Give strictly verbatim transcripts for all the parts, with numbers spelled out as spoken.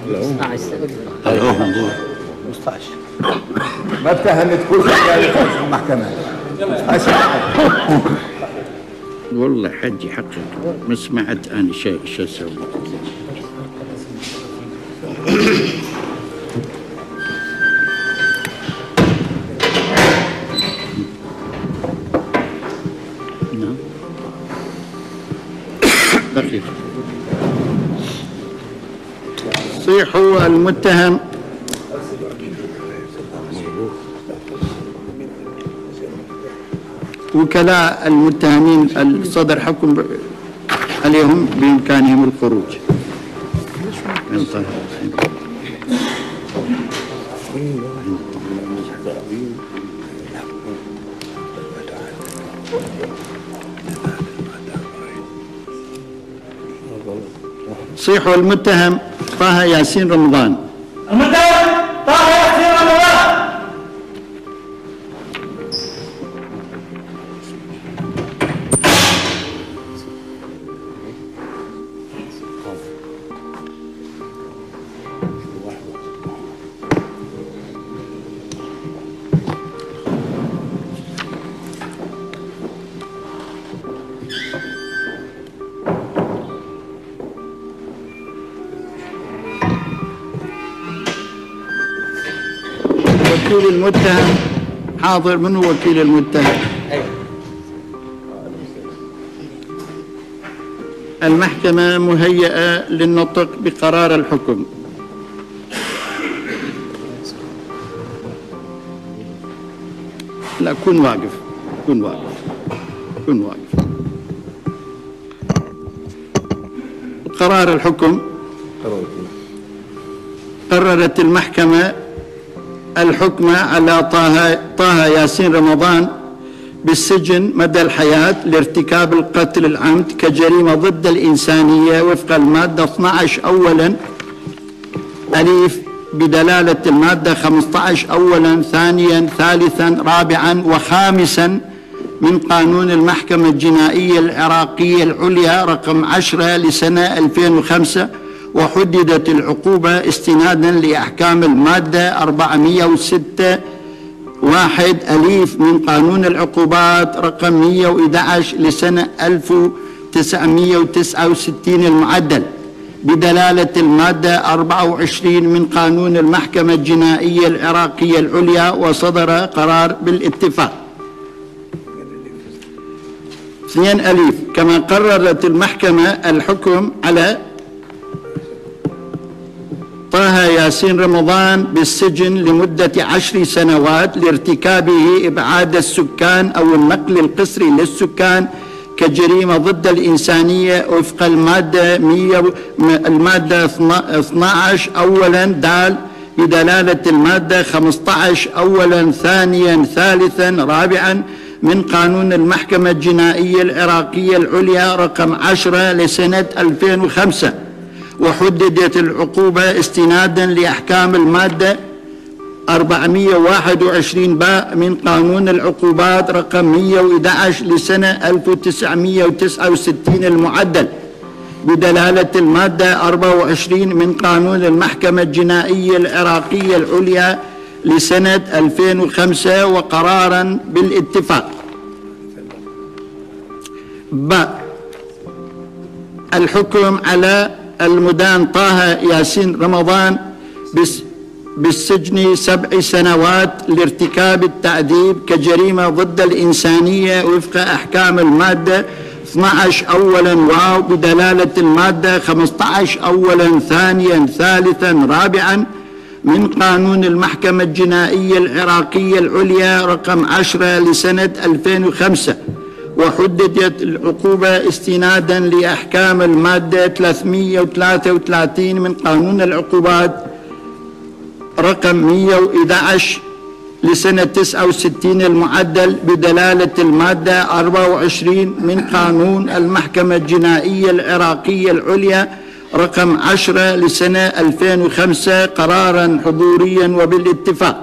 ما اتهمت كل حاجة في المحكمة. والله حجي حقك ما سمعت أنا شيء شو أسوي. نعم دقيقة. صيحوا المتهم وكلاء المتهمين الصدر حكم عليهم بإمكانهم الخروج. صيحوا المتهم طه ياسين رمضان. المتهم طه ياسين رمضان. وكيل المتهم حاضر. من هو وكيل المتهم؟ المحكمة مهيئة للنطق بقرار الحكم. لا كن واقف كن واقف كن واقف. قرار الحكم. قررت المحكمة الحكم على طه طه ياسين رمضان بالسجن مدى الحياة لارتكاب القتل العمد كجريمة ضد الإنسانية وفق المادة اثني عشر أولا أليف بدلالة المادة خمسة عشر أولا ثانيا ثالثا رابعا وخامسا من قانون المحكمة الجنائية العراقية العليا رقم عشرة لسنة ألفين وخمسة، وحددت العقوبة استنادا لأحكام المادة أربعمئة وستة واحد أليف من قانون العقوبات رقم مئة وأحد عشر لسنة ألف وتسعمئة وتسعة وستين المعدل بدلالة المادة أربعة وعشرين من قانون المحكمة الجنائية العراقية العليا، وصدر قرار بالاتفاق. اثنين أليف. كما قررت المحكمة الحكم على طه ياسين رمضان بالسجن لمدة عشر سنوات لارتكابه إبعاد السكان أو النقل القسري للسكان كجريمة ضد الإنسانية وفق المادة مئة المادة اثني عشر أولا دال بدلالة المادة خمسة عشر أولا ثانيا ثالثا رابعا من قانون المحكمة الجنائية العراقية العليا رقم عشرة لسنة ألفين وخمسة، وحددت العقوبة استنادا لأحكام المادة أربعمئة وواحد وعشرين باء من قانون العقوبات رقم مئة وأحد عشر لسنة ألف وتسعمئة وتسعة وستين المعدل بدلالة المادة أربعة وعشرين من قانون المحكمة الجنائية العراقية العليا لسنة ألفين وخمسة، وقرارا بالاتفاق. باء. الحكم على المدان طه ياسين رمضان بالسجن سبع سنوات لارتكاب التعذيب كجريمة ضد الإنسانية وفق أحكام المادة اثني عشر أولا واو بدلالة المادة خمسة عشر أولا ثانيا ثالثا رابعا من قانون المحكمة الجنائية العراقية العليا رقم عشرة لسنة ألفين وخمسة، وحددت العقوبة استنادا لأحكام المادة ثلاثمئة وثلاثة وثلاثين من قانون العقوبات رقم مئة وأحد عشر لسنة تسعة وستين المعدل بدلالة المادة أربعة وعشرين من قانون المحكمة الجنائية العراقية العليا رقم عشرة لسنة ألفين وخمسة، قرارا حضوريا وبالاتفاق.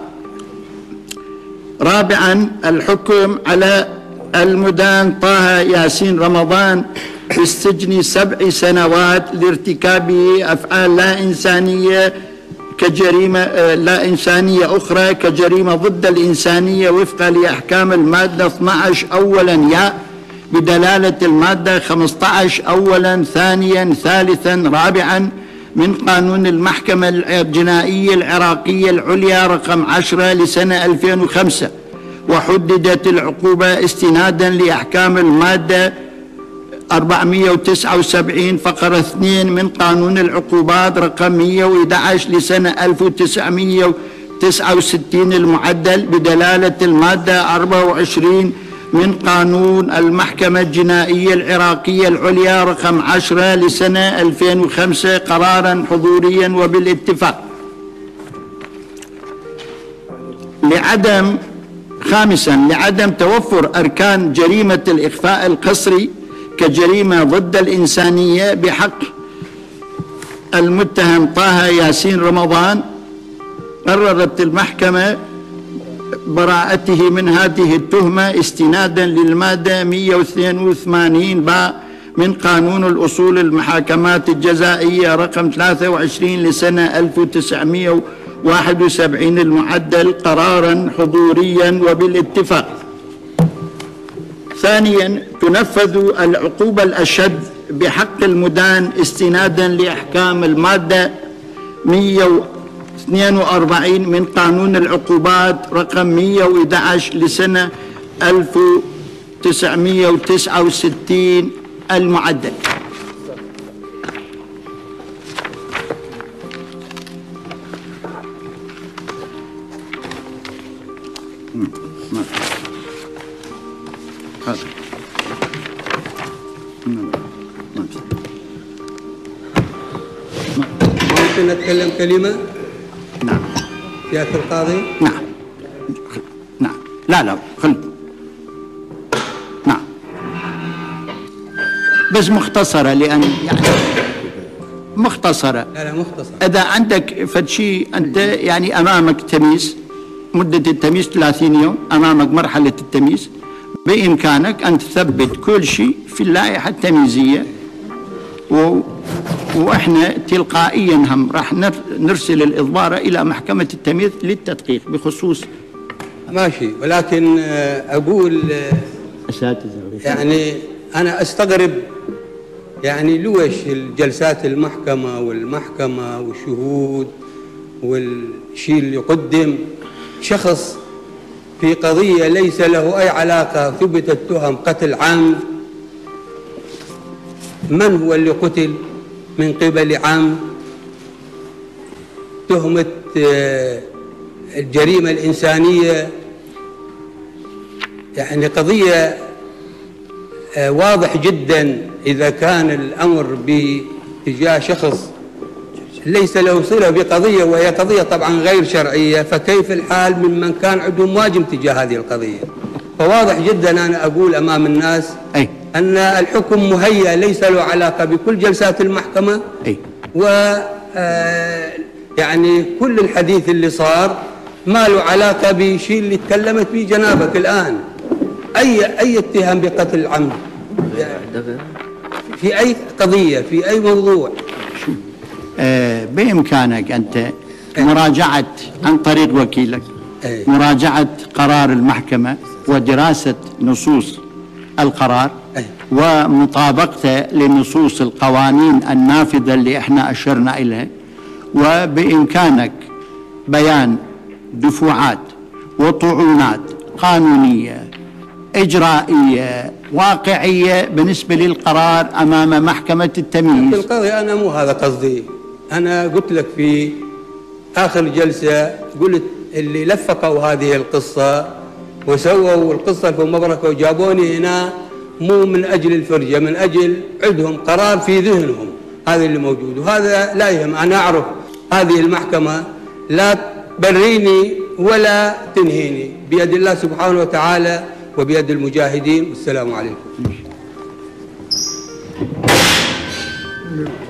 رابعا. الحكم على المدان طه ياسين رمضان بالسجن سبع سنوات لارتكابه أفعال لا إنسانية كجريمة لا إنسانية أخرى كجريمة ضد الإنسانية وفقا لأحكام المادة اثني عشر أولا ياء بدلالة المادة خمسة عشر أولا ثانيا ثالثا رابعا من قانون المحكمة الجنائية العراقية العليا رقم عشرة لسنة ألفين وخمسة، وحددت العقوبة استنادا لأحكام المادة أربعمئة وتسعة وسبعين فقرة اثنين من قانون العقوبات رقم مئة وأحد عشر لسنة ألف وتسعمئة وتسعة وستين المعدل بدلالة المادة أربعة وعشرين من قانون المحكمة الجنائية العراقية العليا رقم عشرة لسنة ألفين وخمسة قرارا حضوريا وبالاتفاق. لعدم خامسا لعدم توفر أركان جريمة الإخفاء القسري كجريمة ضد الإنسانية بحق المتهم طه ياسين رمضان، قررت المحكمة براءته من هذه التهمة استنادا للمادة مئة واثنين وثمانين باء من قانون الأصول المحاكمات الجزائية رقم ثلاثة وعشرين لسنة ألف وتسعمئة وواحد وسبعين المعدل قرارا حضوريا وبالاتفاق. ثانيا تنفذ العقوبة الأشد بحق المدان استنادا لأحكام المادة مئة واثنين وأربعين من قانون العقوبات رقم مئة وأحد عشر لسنة ألف وتسعمئة وتسعة وستين المعدل. ممكن أتكلم كلمة؟ نعم. سيادة القاضي؟ نعم. نعم. لا لا خل. نعم. بس مختصرة لأن يعني مختصرة. لا لا مختصرة. إذا عندك فد شيء أنت يعني أمامك تمييز، مدة التمييز ثلاثين يوم، أمامك مرحلة التمييز، بإمكانك أن تثبت كل شيء في اللائحة التمييزية، و... وإحنا تلقائيا هم راح نرسل الإضبارة إلى محكمة التمييز للتدقيق بخصوص. ماشي، ولكن أقول أساتذة يعني أنا أستغرب يعني لوش الجلسات المحكمة والمحكمة والشهود والشيء اللي يقدم شخص في قضية ليس له أي علاقة، ثبتت تهم قتل عام. من هو اللي قتل من قبل عام؟ تهمة الجريمة الإنسانية، يعني قضية واضح جدا إذا كان الأمر باتجاه شخص ليس له صلة بقضية وهي قضية طبعا غير شرعية، فكيف الحال ممن كان عندهم واجب تجاه هذه القضية؟ فواضح جدا أنا أقول أمام الناس أي. أن الحكم مهيأ ليس له علاقة بكل جلسات المحكمة. أي. و يعني كل الحديث اللي صار ما له علاقة بشيء اللي تكلمت به جنابك الآن. أي أي اتهام بقتل عمد في أي قضية في أي موضوع. آه بإمكانك أنت مراجعة عن طريق وكيلك أي. مراجعة قرار المحكمة ودراسة نصوص القرار أي. ومطابقته لنصوص القوانين النافذة اللي احنا أشرنا إليها، وبإمكانك بيان دفوعات وطعونات قانونية إجرائية واقعية بالنسبة للقرار أمام محكمة التمييز. القاضي أنا مو هذا قصدي، أنا قلت لك في آخر جلسة قلت اللي لفقوا هذه القصة وسووا القصة في مبركة وجابوني هنا مو من أجل الفرجة، من أجل عندهم قرار في ذهنهم، هذا اللي موجود وهذا لا يهم. أنا أعرف هذه المحكمة لا تبريني ولا تنهيني، بيد الله سبحانه وتعالى وبيد المجاهدين. والسلام عليكم.